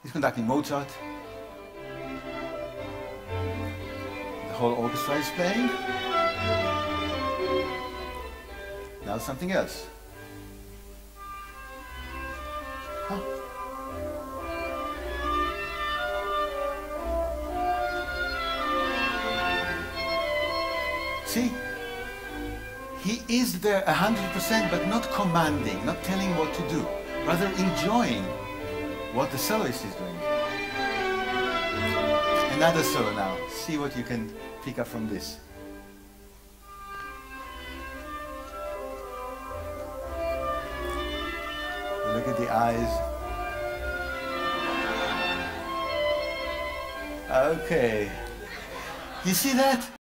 He's conducting Mozart. The whole orchestra is playing. Now something else. Huh. See? He is there 100%, but not commanding, not telling what to do, rather enjoying what the soloist is doing. Another solo now. See what you can pick up from this. Look at the eyes. Okay. You see that?